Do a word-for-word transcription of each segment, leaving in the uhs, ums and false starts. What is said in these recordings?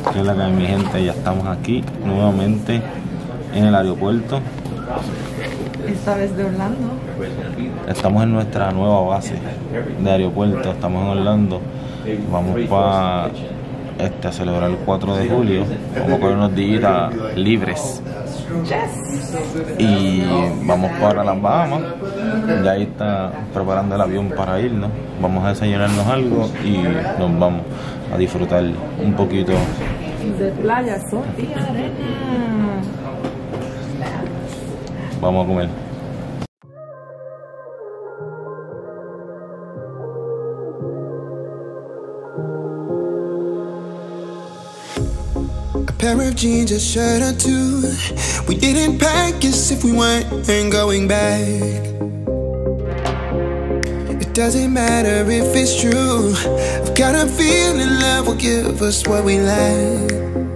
¿Qué es la que hay, mi gente? Ya estamos aquí nuevamente en el aeropuerto. Esta vez de Orlando. Estamos en nuestra nueva base de aeropuerto. Estamos en Orlando. Vamos para este, a celebrar el cuatro de julio. Vamos con unos días libres. Y vamos para las Bahamas. Ya ahí está preparando el avión para irnos. Vamos a desayunarnos algo y nos vamos a disfrutar un poquito De playa, sol y arena. Vamos a comer. A pair of jeans, a shirt or two. We didn't pack as if we weren't going back. It doesn't matter if it's true. I've got a feeling love will give us what we lack.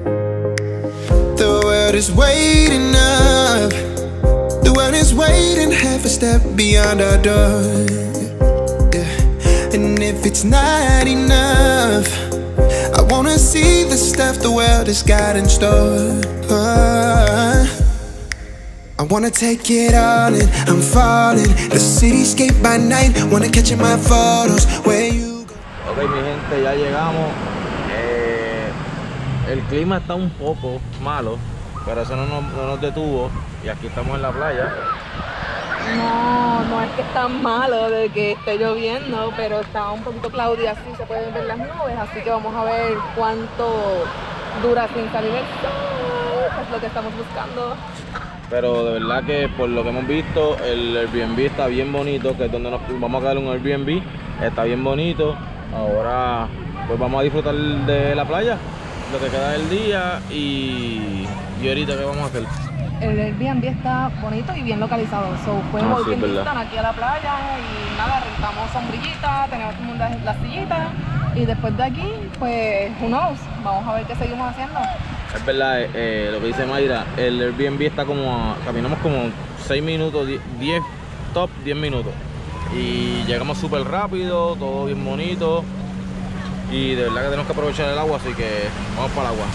The world is waiting up. The world is waiting half a step beyond our door. Yeah. And if it's not enough, I wanna see the stuff the world has got in store. uh, I wanna take it all in, I'm falling. The cityscape by night, wanna catch in my photos. Where you go. Ok, mi gente, ya llegamos. eh, El clima está un poco malo, pero eso no nos, no nos detuvo. Y aquí estamos en la playa. No, no es que es tan malo de que esté lloviendo, pero está un poquito cloudy, así se pueden ver las nubes, así que vamos a ver cuánto dura sin salir el sol, es lo que estamos buscando. Pero de verdad que por lo que hemos visto, el Airbnb está bien bonito, que es donde nos vamos a quedar, un Airbnb, está bien bonito. Ahora pues vamos a disfrutar de la playa, lo que queda del día y, y ahorita ¿qué vamos a hacer? El Airbnb está bonito y bien localizado, so fuimos Ah, sí, bien verdad. visitan aquí a la playa y nada, rentamos sombrillita, tenemos como las, las sillitas y después de aquí, pues, who knows, vamos a ver qué seguimos haciendo. Es verdad, eh, eh, lo que dice Mayra, el Airbnb está como, a, caminamos como seis minutos, diez, top diez minutos. Y llegamos súper rápido, todo bien bonito. Y de verdad que tenemos que aprovechar el agua, así que vamos para el agua.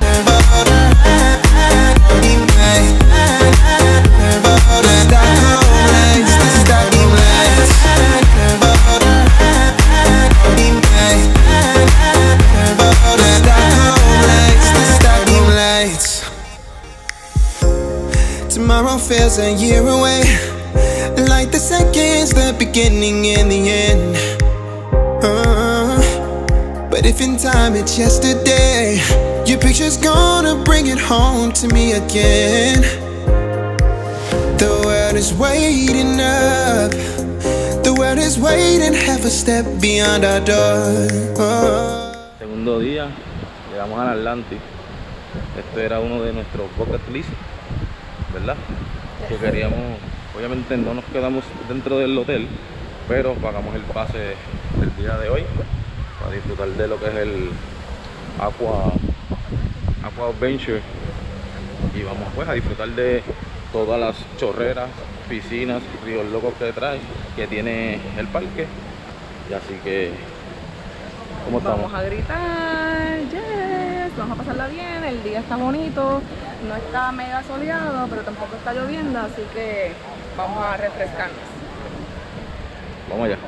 Tomorrow feels a year away, like the seconds, the beginning and the end. uh, But if in time it's yesterday, your picture's gonna bring it home to me again. The world is waiting up. The world is waiting half a step beyond our door. oh. Segundo día, llegamos al Atlantic. Este era uno de nuestros bucket list, ¿verdad? Que queríamos, obviamente no nos quedamos dentro del hotel, pero pagamos el pase del día de hoy para disfrutar de lo que es el Aqua, Aqua Adventure. Y vamos pues a disfrutar de todas las chorreras, piscinas, ríos locos que trae, que tiene el parque. Y así que, ¿cómo estamos? Vamos a gritar, yes, vamos a pasarla bien, el día está bonito, no está mega soleado, pero tampoco está lloviendo, así que vamos a refrescarnos. Vamos allá.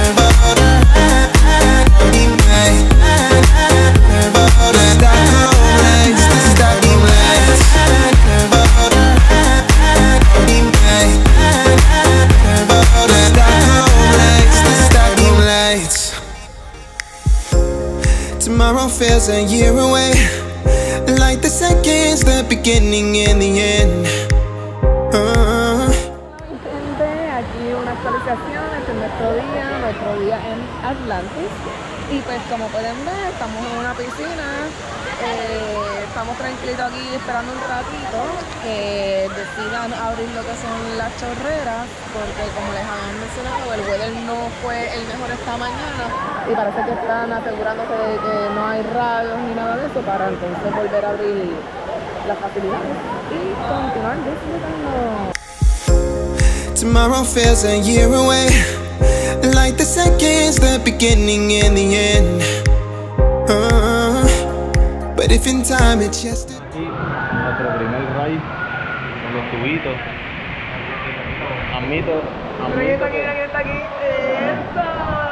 Tomorrow feels a year away, like the seconds, the beginning and the end. uh, Gente, aquí una actualización, este es nuestro día, nuestro día en Atlantis. Y pues como pueden ver, estamos en una piscina, eh, estamos tranquilitos aquí esperando un ratito que decidan abrir lo que son las chorreras, porque como les habían mencionado, el weather no fue el mejor esta mañana y parece que están asegurándose de que no hay rayos ni nada de eso para entonces volver a abrir las facilidades y continuar disfrutando. Tomorrow feels a year away, like the seconds, the beginning and the end. uh, But But if in time it's just a Aquí nuestro primer ride con los tubitos. Admito, Mira admito quién está aquí, mira que, quién está aquí. ¡Eso!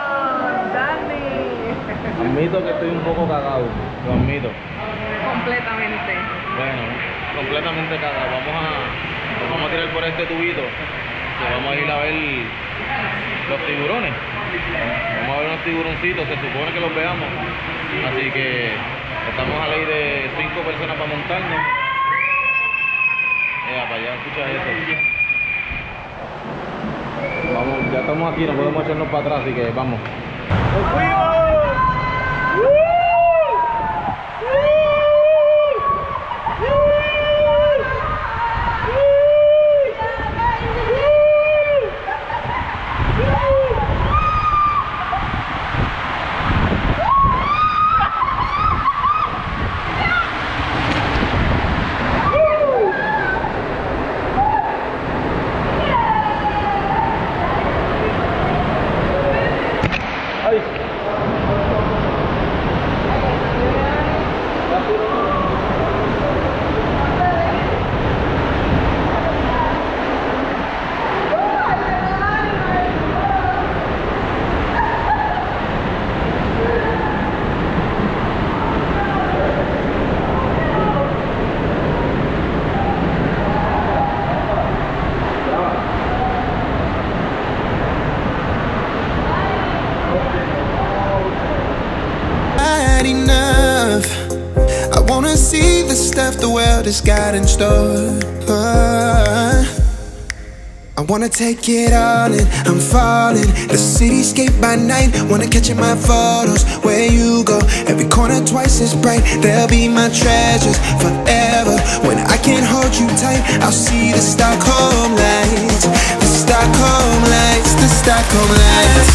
¡Dani! admito que estoy un poco cagado, lo admito. Completamente. Bueno, completamente cagado. Vamos a, nos vamos a tirar por este tubito, que vamos a ir a ver los tiburones. Vamos a ver unos tiburoncitos, se supone que los veamos. Así que estamos a ley de cinco personas para montarnos. Eh, para allá, escucha eso. Vamos, ya estamos aquí, no podemos echarnos para atrás, así que vamos. ¡Nos fuimos! enough. I wanna see the stuff the world has got in store. uh, I wanna take it all in, I'm falling. The cityscape by night, wanna catch in my photos. Where you go, every corner twice as bright. They'll be my treasures forever. When I can't hold you tight, I'll see the Stockholm lights. The Stockholm lights, the Stockholm lights.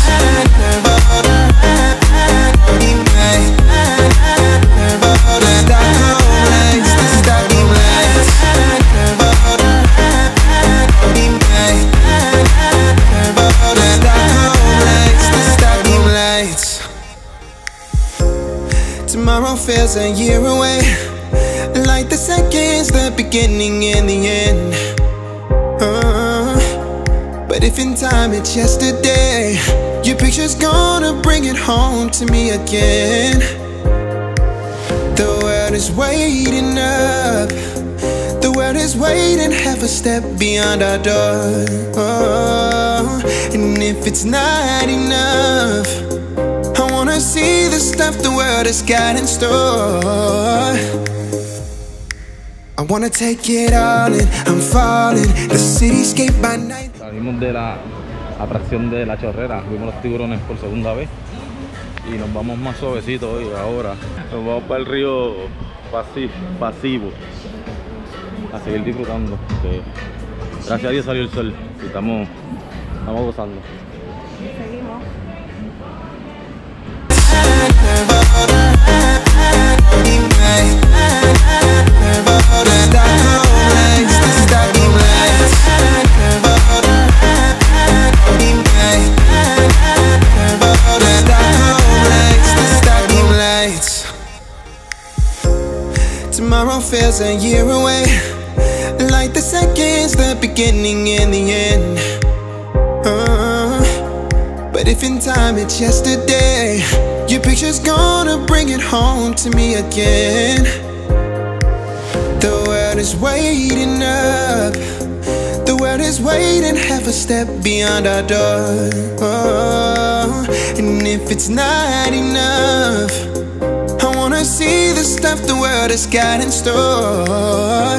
Tomorrow feels a year away, like the seconds, the beginning and the end. uh, But if in time it's yesterday, your picture's gonna bring it home to me again. The world is waiting up, the world is waiting half a step beyond our door. oh, And if it's not enough, I wanna see the stuff the world has got in store. I wanna take it all in, I'm falling. The cityscape by night. Salimos de la atracción de la chorrera, vimos los tiburones por segunda vez y nos vamos más suavecitos hoy. Ahora nos vamos para el río Pasi- Pasivo a seguir disfrutando. Que gracias a Dios salió el sol y estamos, estamos gozando. Seguimos. Tomorrow feels a year away, like the seconds, the beginning and the end. uh, But if in time it's yesterday, your picture's gonna bring it home to me again. The world is waiting up, the world is waiting half a step beyond our door. oh, And if it's not enough, I wanna see the stuff the world has got in store.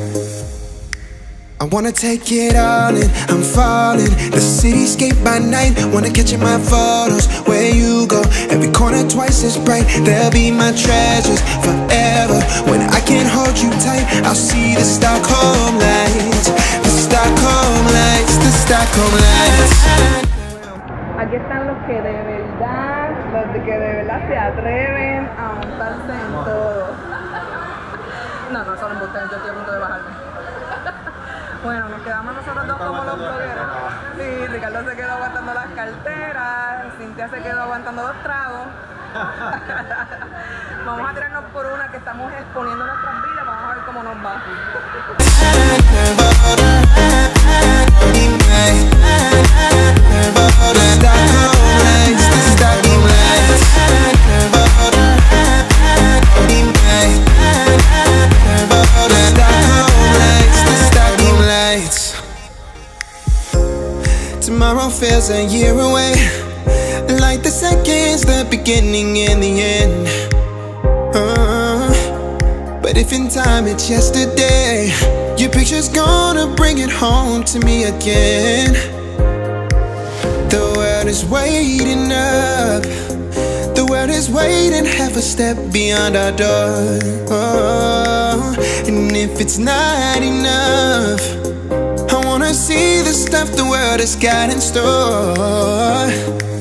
I wanna take it all in, I'm falling. The cityscape by night, wanna catch in my photos. Where you go, every corner twice as bright. They'll be my treasures forever. When I can't hold you tight, I'll see the Stockholm lights. The Stockholm lights, the Stockholm lights. Aquí están los que de verdad, los de que de verdad se atreven a montarse en todo. No, no, solo embuste, yo estoy a punto de bajarme. Bueno, nos quedamos nosotros dos como los blogueros. Sí, Ricardo se quedó aguantando las carteras, Cintia se quedó aguantando los tragos. Vamos a tirarnos por una que estamos exponiendo nuestras vidas. Vamos a ver cómo nos va. Tomorrow feels a year away, like the seconds, the beginning and the end. uh, But if in time it's yesterday, your picture's gonna bring it home to me again. The world is waiting up, the world is waiting half a step beyond our door. oh, And if it's not enough, I wanna see the stuff the world has got in store.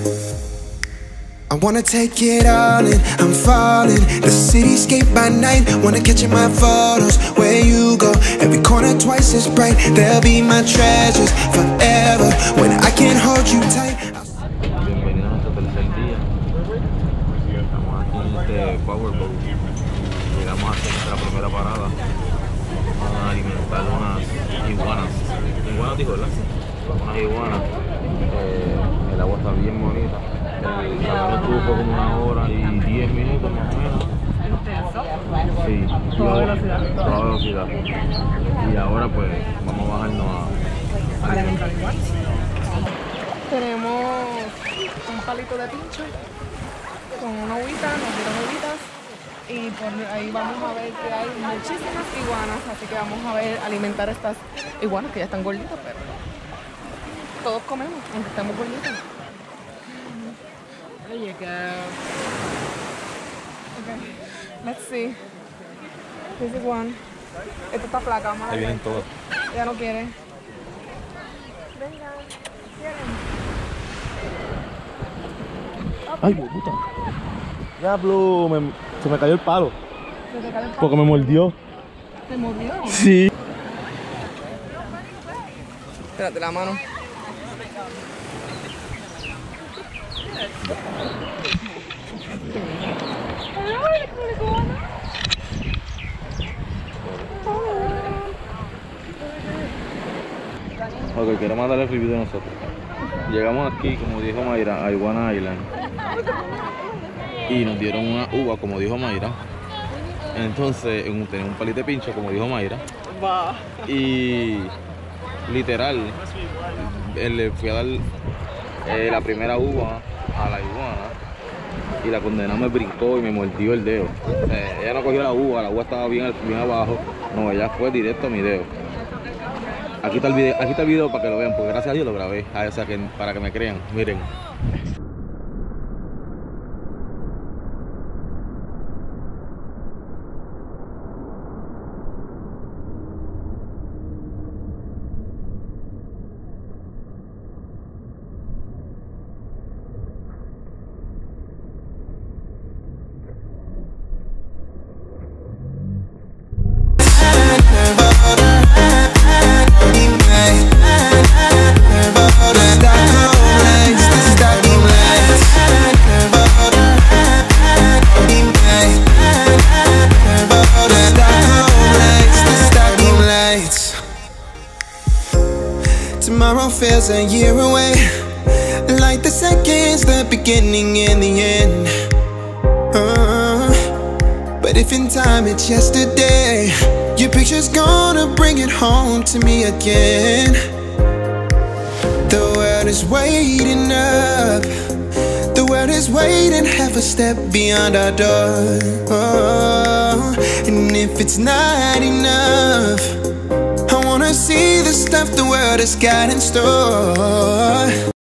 I wanna take it all in, I'm falling. The cityscape by night, wanna catch in my photos. Where you go, every corner twice as bright. They'll be my treasures forever when I can't hold you tight. Bienvenidos a nuestro tercer día. Estamos aquí en este Powerboat. Llegamos a hacer nuestra primera parada. Vamos a alimentar unas iguanas. Iguanas dijo, ¿verdad? Unas iguanas. Eh, el agua está bien bonita. El camino estuvo por como una hora y diez minutos más o menos. Sí, Toda velocidad. Toda velocidad. Y ahora pues vamos a bajarnos a, a alimentar. Tenemos un palito de pincho con una agüita, nos dieron agüitas. Y por ahí vamos a ver que hay muchísimas iguanas, así que vamos a ver alimentar a estas iguanas que ya están gorditas, pero todos comemos, aunque estemos gorditos. There you go. Okay, let's see. This is one. Esta está flaca, vamos a Ahí ver. vienen todos. Ella no quiere. Venga, ¿quieren? Ay, puta. Diablo, me, se me cayó el palo. ¿Se te cae el palo? Porque me mordió. ¿Te mordió? Sí. Espérate la mano. Ok, quiero mandarle el review de nosotros. Llegamos aquí, como dijo Mayra, a Iguana Island. Y nos dieron una uva, como dijo Mayra. Entonces, en un, tenía un palito de pincho, como dijo Mayra. Va. Y literal, eh, le fui a dar eh, la primera uva a la iguana. Y la condenada me brincó y me mordió el dedo. Eh, ella no cogió la uva, la uva estaba bien, bien abajo. No, ella fue directo a mi dedo. Aquí está el video, aquí está el video para que lo vean, porque gracias a Dios lo grabé. Ah, o sea, que, para que me crean, miren. Tomorrow feels a year away, like the seconds, the beginning and the end. uh, But if in time it's yesterday, your picture's gonna bring it home to me again. The world is waiting up, the world is waiting half a step beyond our door. oh, And if it's not enough, I wanna see the stuff the world has got in store.